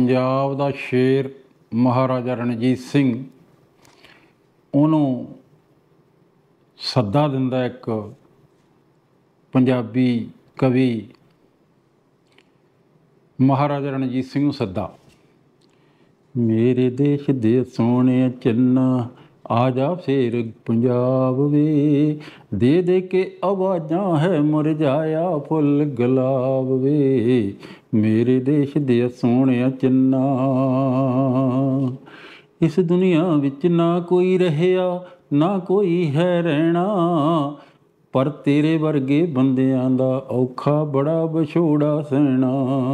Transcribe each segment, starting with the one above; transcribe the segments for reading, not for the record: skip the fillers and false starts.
ਪੰਜਾਬ ਦਾ ਸ਼ੇਰ ਮਹਾਰਾਜਾ ਰਣਜੀਤ ਸਿੰਘ ਉਹਨੂੰ ਸੱਦਾ ਦਿੰਦਾ ਇੱਕ ਪੰਜਾਬੀ ਕਵੀ ਮਹਾਰਾਜਾ ਰਣਜੀਤ ਸਿੰਘ ਨੂੰ ਸੱਦਾ। ਮੇਰੇ ਦੇਸ਼ ਦੇ ਸੋਹਣੇ ਚੰਨਾ ਆ ਜਾ ਫੇਰ ਪੰਜਾਬ ਵੇ, ਦੇ ਦੇ ਕੇ ਆਵਾਜ਼ਾਂ ਹੈ ਮੁਰਝਾਇਆ ਫੁੱਲ ਗੁਲਾਬ ਵੇ। ਮੇਰੇ ਦੇਸ਼ ਦੇ ਸੋਹਣਿਆ ਚੰਨਾ, ਇਸ ਦੁਨੀਆ ਵਿੱਚ ਨਾ ਕੋਈ ਰਹਿਆ ਨਾ ਕੋਈ ਹੈ ਰਹਿਣਾ, ਪਰ ਤੇਰੇ ਵਰਗੇ ਬੰਦਿਆਂ ਦਾ ਔਖਾ ਬੜਾ ਵਿਛੋੜਾ ਸਹਿਣਾ।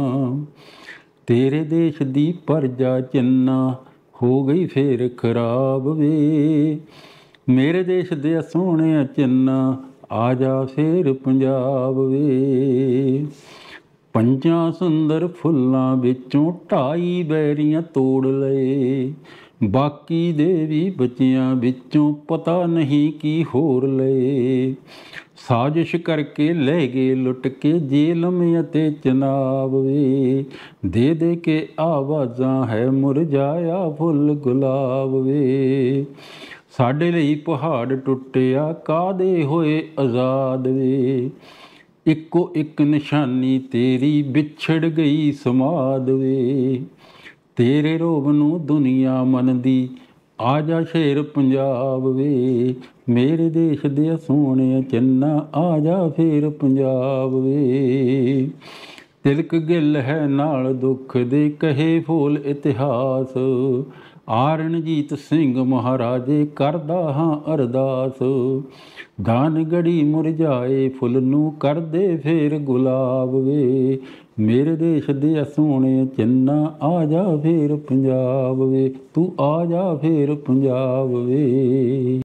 ਤੇਰੇ ਦੇਸ਼ ਦੀ ਪਰਜਾ ਚੰਨਾ ਹੋ ਗਈ ਫੇਰ ਖਰਾਬ ਵੇ, ਮੇਰੇ ਦੇਸ਼ ਦੇ ਸੋਹਣਿਆ ਚੰਨਾ ਆ ਜਾ ਫੇਰ ਪੰਜਾਬ ਵੇ। ਪੰਜਾਂ ਸੁੰਦਰ ਫੁੱਲਾਂ ਵਿੱਚੋਂ ਢਾਈ ਬੈਰੀਆਂ ਤੋੜ ਲਏ, ਬਾਕੀ ਦੇ ਵੀ ਬੱਚਿਆਂ ਵਿੱਚੋਂ ਪਤਾ ਨਹੀਂ ਕੀ ਹੋਰ ਲਏ। ਸਾਜ਼ਿਸ਼ ਕਰਕੇ ਲੈ ਗਏ ਲੁੱਟ ਕੇ ਜੇਲਮ ਅਤੇ ਚਨਾਬ ਵੇ, ਦੇ ਦੇ ਕੇ ਆਵਾਜ਼ਾਂ ਹੈ ਮੁਰਝਾਇਆ ਫੁੱਲ ਗੁਲਾਬ ਵੇ। ਸਾਡੇ ਲਈ ਪਹਾੜ ਟੁੱਟਿਆ ਕਾਹਦੇ ਹੋਏ ਆਜ਼ਾਦ ਵੇ, ਇੱਕੋ ਇੱਕ ਨਿਸ਼ਾਨੀ ਤੇਰੀ ਵਿਛੜ ਗਈ ਸਮਾਧ ਵੇ। ਤੇਰੇ ਰੋਬ ਨੂੰ ਦੁਨੀਆ ਮੰਨਦੀ ਆ ਜਾ ਸ਼ੇਰ ਪੰਜਾਬ ਵੇ, ਮੇਰੇ ਦੇਸ਼ ਦੇ ਸੋਹਣਿਆ ਚੰਨਾ ਆ ਜਾ ਫੇਰ ਪੰਜਾਬ ਵੇ। ਤਿਲਕ ਗਿੱਲ ਹੈ ਨਾਲ ਦੁੱਖ ਦੇ ਕਹੇ ਫੋਲ ਇਤਿਹਾਸ, ਆ ਰਣਜੀਤ ਸਿੰਘ ਮਹਾਰਾਜੇ ਕਰਦਾ ਹਾਂ ਅਰਦਾਸ। ਦਾਨ ਗੜੀ ਮੁਰਝਾਏ ਫੁੱਲ ਨੂੰ ਕਰਦੇ ਫੇਰ ਗੁਲਾਬ ਵੇ, ਮੇਰੇ ਦੇਸ਼ ਦੇ ਸੋਹਣੇ ਚੰਨਾ ਆ ਜਾ ਫੇਰ ਪੰਜਾਬ ਵੇ, ਤੂੰ ਆ ਜਾ ਫੇਰ ਪੰਜਾਬ ਵੇ।